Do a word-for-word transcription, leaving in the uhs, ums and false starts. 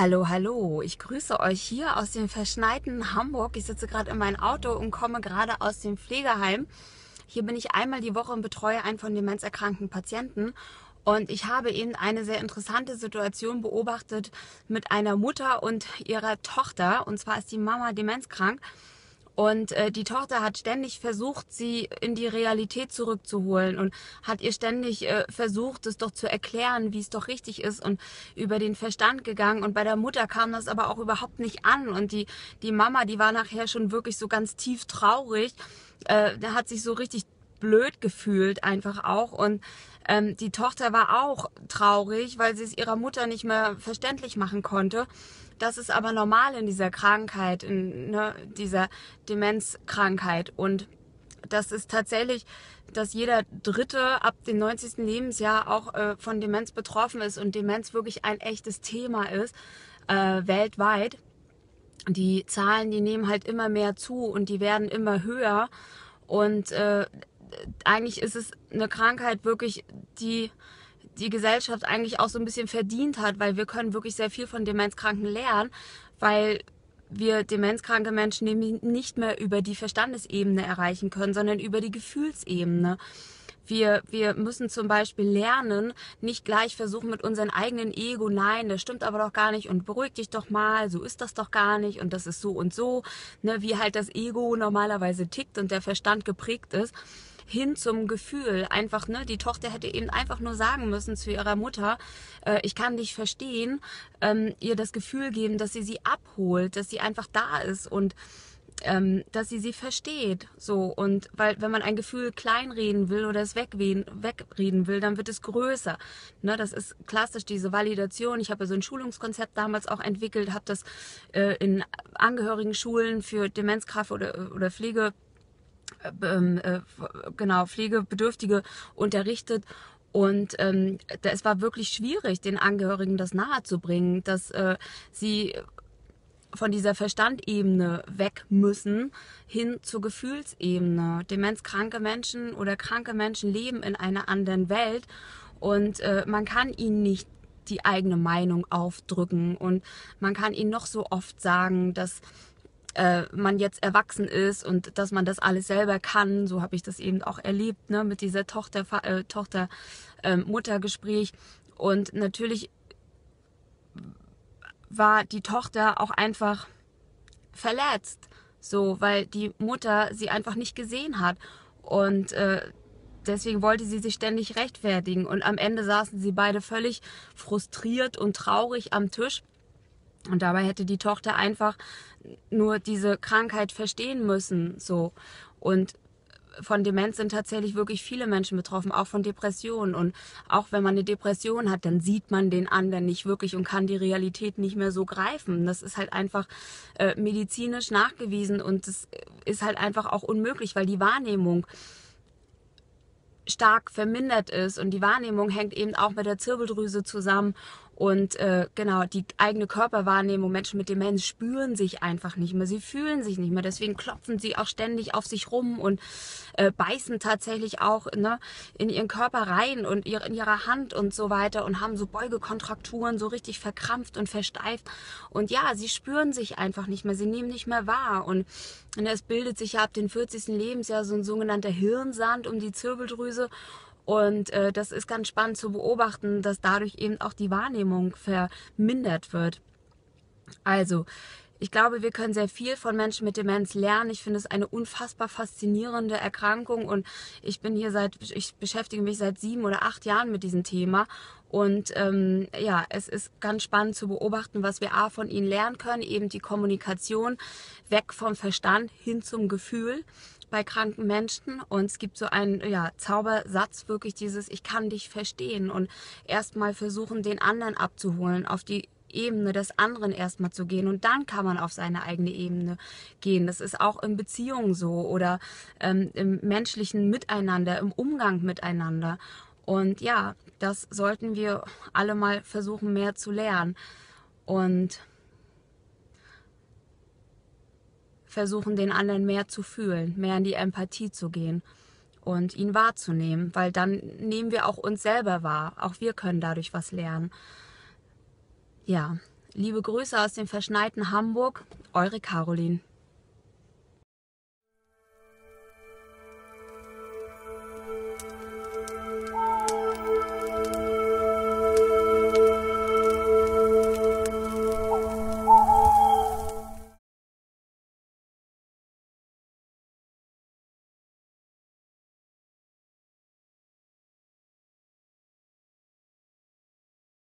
Hallo, hallo, ich grüße euch hier aus dem verschneiten Hamburg. Ich sitze gerade in meinem Auto und komme gerade aus dem Pflegeheim. Hier bin ich einmal die Woche und betreue einen von demenzerkrankten Patienten. Und ich habe eben eine sehr interessante Situation beobachtet mit einer Mutter und ihrer Tochter. Und zwar ist die Mama demenzkrank. Und äh, die Tochter hat ständig versucht, sie in die Realität zurückzuholen und hat ihr ständig äh, versucht, es doch zu erklären, wie es doch richtig ist und über den Verstand gegangen. Und bei der Mutter kam das aber auch überhaupt nicht an. Und die, die Mama, die war nachher schon wirklich so ganz tief traurig. Äh, da hat sich so richtig blöd gefühlt einfach auch. Und ähm, die Tochter war auch traurig, weil sie es ihrer Mutter nicht mehr verständlich machen konnte. Das ist aber normal in dieser Krankheit, in ne, dieser Demenzkrankheit. Und das ist tatsächlich, dass jeder Dritte ab dem neunzigsten Lebensjahr auch äh, von Demenz betroffen ist und Demenz wirklich ein echtes Thema ist, äh, weltweit. Die Zahlen, die nehmen halt immer mehr zu und die werden immer höher. Und äh, eigentlich ist es eine Krankheit wirklich, die die Gesellschaft eigentlich auch so ein bisschen verdient hat, weil wir können wirklich sehr viel von Demenzkranken lernen, weil wir demenzkranke Menschen nicht mehr über die Verstandesebene erreichen können, sondern über die Gefühlsebene. Wir, wir müssen zum Beispiel lernen, nicht gleich versuchen mit unserem eigenen Ego, nein, das stimmt aber doch gar nicht und beruhig dich doch mal, so ist das doch gar nicht und das ist so und so, ne, wie halt das Ego normalerweise tickt und der Verstand geprägt ist, hin zum Gefühl. Einfach, ne, die Tochter hätte eben einfach nur sagen müssen zu ihrer Mutter, äh, ich kann dich verstehen, ähm, ihr das Gefühl geben, dass sie sie abholt, dass sie einfach da ist und ähm, dass sie sie versteht. So, und weil, wenn man ein Gefühl kleinreden will oder es wegreden, wegreden will, dann wird es größer. Ne, das ist klassisch, diese Validation. Ich habe ja so ein Schulungskonzept damals auch entwickelt, habe das äh, in Angehörigenschulen für Demenzkraft oder, oder Pflege ähm, äh, genau, Pflegebedürftige unterrichtet. Und ähm, da, es war wirklich schwierig, den Angehörigen das nahezubringen, dass äh, sie von dieser Verstandebene weg müssen, hin zur Gefühlsebene. Demenzkranke Menschen oder kranke Menschen leben in einer anderen Welt und äh, man kann ihnen nicht die eigene Meinung aufdrücken und man kann ihnen noch so oft sagen, dass äh, man jetzt erwachsen ist und dass man das alles selber kann. So habe ich das eben auch erlebt, ne, mit dieser Tochter, äh, Tochter äh, Muttergespräch. Und natürlich war die Tochter auch einfach verletzt, so, weil die Mutter sie einfach nicht gesehen hat. Und äh, deswegen wollte sie sich ständig rechtfertigen. Und am Ende saßen sie beide völlig frustriert und traurig am Tisch. Und dabei hätte die Tochter einfach nur diese Krankheit verstehen müssen, so. Und von Demenz sind tatsächlich wirklich viele Menschen betroffen, auch von Depressionen. Und auch wenn man eine Depression hat, dann sieht man den anderen nicht wirklich und kann die Realität nicht mehr so greifen. Das ist halt einfach äh, medizinisch nachgewiesen und das ist halt einfach auch unmöglich, weil die Wahrnehmung stark vermindert ist und die Wahrnehmung hängt eben auch mit der Zirbeldrüse zusammen und äh, genau, die eigene Körperwahrnehmung, Menschen mit Demenz spüren sich einfach nicht mehr, sie fühlen sich nicht mehr, deswegen klopfen sie auch ständig auf sich rum und äh, beißen tatsächlich auch, ne, in ihren Körper rein und ihre, in ihrer Hand und so weiter und haben so Beugekontrakturen so richtig verkrampft und versteift und ja, sie spüren sich einfach nicht mehr, sie nehmen nicht mehr wahr und es bildet sich ja ab dem vierzigsten Lebensjahr so ein sogenannter Hirnsand um die Zirbeldrüse. Und äh, das ist ganz spannend zu beobachten, dass dadurch eben auch die Wahrnehmung vermindert wird. Also, ich glaube, wir können sehr viel von Menschen mit Demenz lernen. Ich finde es eine unfassbar faszinierende Erkrankung und ich bin hier seit, ich beschäftige mich seit sieben oder acht Jahren mit diesem Thema. Und ähm, ja, es ist ganz spannend zu beobachten, was wir A von ihnen lernen können, eben die Kommunikation weg vom Verstand hin zum Gefühl bei kranken Menschen. Und es gibt so einen ja, Zaubersatz, wirklich dieses Ich kann dich verstehen und erstmal versuchen, den anderen abzuholen, auf die Ebene des anderen erstmal zu gehen und dann kann man auf seine eigene Ebene gehen. Das ist auch in Beziehungen so oder ähm, im menschlichen Miteinander, im Umgang miteinander. Und ja, das sollten wir alle mal versuchen, mehr zu lernen und versuchen, den anderen mehr zu fühlen, mehr in die Empathie zu gehen und ihn wahrzunehmen, weil dann nehmen wir auch uns selber wahr. Auch wir können dadurch was lernen. Ja, Liebe Grüße aus dem verschneiten Hamburg, eure Caroline.